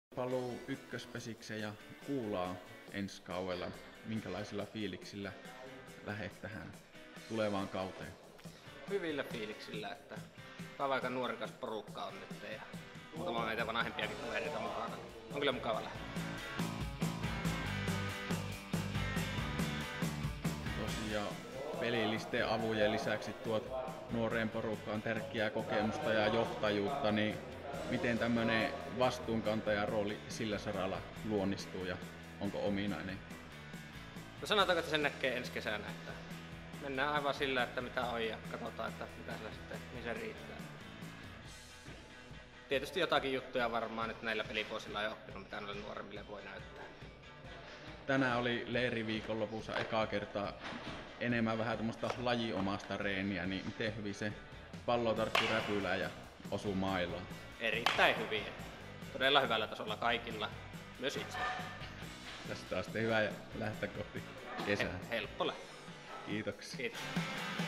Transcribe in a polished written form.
Paluu ykköspesikseen ja Kuulaa ensi kaudella. Minkälaisilla fiiliksillä lähdet tähän tulevaan kauteen? Hyvillä fiiliksillä, että tämä on aika nuorikas porukka on nyt ja muutama meitä vanhempiakin kavereita mukana. On kyllä mukava lähteä. Tosiaan pelillisten avujen lisäksi tuot nuoreen porukkaan tärkeää kokemusta ja johtajuutta, niin miten tämmöinen vastuunkantajan rooli sillä saralla luonnistuu ja onko ominainen? No sanotaanko, että sen näkee ensi kesänä, että mennään aivan sillä, että mitä on ja katsotaan, että mitä sillä sitten, niin se riittää. Tietysti jotakin juttuja varmaan nyt näillä pelivuosilla ei oppinut, mitä noille nuoremmille voi näyttää. Tänään oli leiriviikonlopussa ekaa kertaa enemmän vähän tämmöistä lajiomasta reeniä, niin miten hyvin se pallo tarttui räpylään ja osui mailaan? Erittäin hyvin. Todella hyvällä tasolla kaikilla, myös itse. Tästä on sitten hyvä lähteä kohti kesää. Helppo lähteä. Kiitoksia. Kiitos.